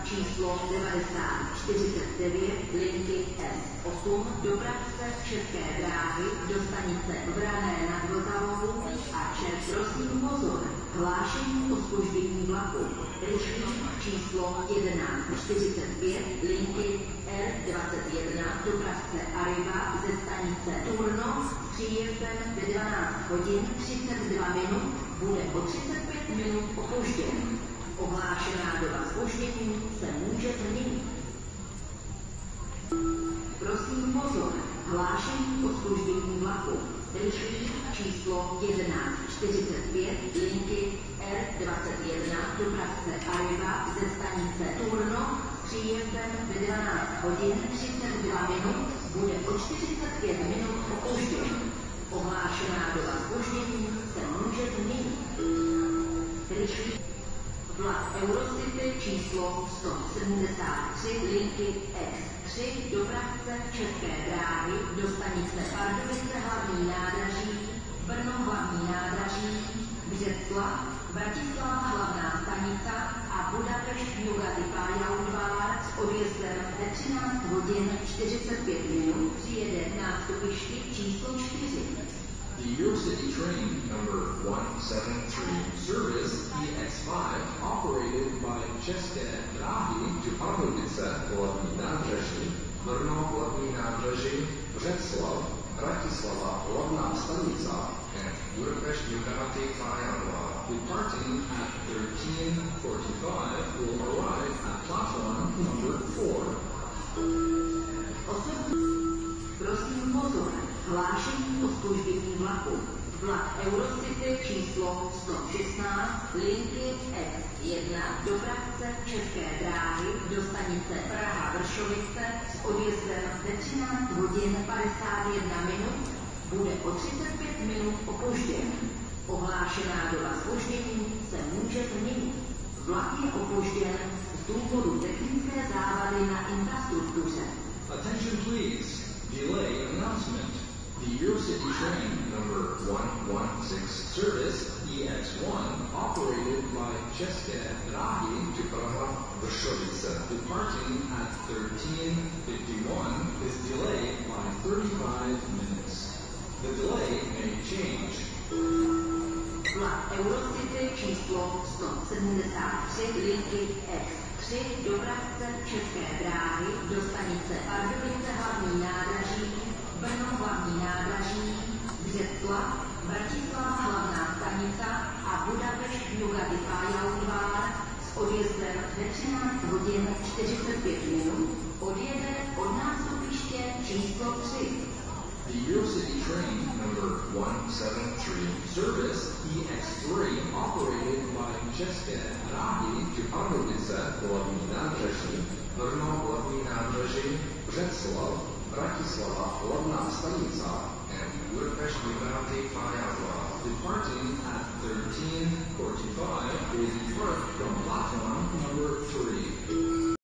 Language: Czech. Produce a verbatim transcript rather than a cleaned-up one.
číslo devadesát čtyřicet devět linky S osm dopravce České dráhy do stanice Vrané nad Vltavou a Čech. Prosím pozor, hlášení o zpoždění vlaku. Rychlík číslo jedenáct čtyřicet pět linky R dvacet jedna dopravce Arriva ze stanice Turno s příjezdem ve dvanáct hodin třicet dva minut bude o třicet pět minut opožděn. Ohlášená doba zpoždění se může změnit. Prosím pozor, hlášení o zpoždění vlaku. Rychlík číslo jedenáct čtyřicet pět linky R dvacet jedna dopravce Arriva ze stanice Turno s příjezdem ve dvanáct hodin třicet dva minut bude o čtyřicet pět minut opožděn. Ohlášená doba zpoždění se může změnit. Rychlík vlak Eurocity číslo sto sedmdesát tři linky S tři dopravce České dráhy do stanice Pardubice hlavní nádraží, Brno hlavní nádraží, Břeclav, Bratislava hlavná stanica a Budapešť Nugatti Pályaudvar s odjezdem ve třináct hodin čtyřicet pět minut přijede nástupišti číslo čtyři. The Eurocity train number one seven three service E X five operated by České dráhy to Pardubice hlavní nádraží, Brno hlavní nádraží, Břeclav, Bratislava hlavná stanica and Budapešť Nugatti Pályaudvar. Departing at thirteen forty-five will arrive at platform number four. Prosím pozor, hlášení o zpoždění vlaku. Vlak Eurocity číslo sto šestnáct linky S jedna dopravce České dráhy do stanice Praha Vršovice s odjezdem ve třináct hodin padesát jedna minut bude o třicet pět minut opožděn. Ohlášená doba zpoždění se může změnit. Vlak je opožděn z důvodu technické závady na infrastruktuře. Attention please. Delay announcement. The Eurocity train number one one six service E X one operated by České dráhy to Praha Vršovice departing at thirteen fifty-one is delayed by thirty-five minutes. The delay may change. Vlak Eurocity číslo sto sedmdesát tři linky S tři dopravce České dráhy do stanice Pardubice hlavní nádraží, Brno hlavní nádraží, Břeclav, Bratislava hlavná stanica a Budapešť Nugatti Pályaudvar s odjezdem ve třináct hodin čtyřicet pět minut odjede od nástupiště číslo tři. The Eurocity train number one seven three service E X three operated by České dráhy to Pardubice hlavní nádraží, Brno hlavní nádraží, Břeclav, Bratislava hlavná stanica and Budapešť Nugatti Pályaudvar. Departing at thirteen forty-five will depart from platform number three.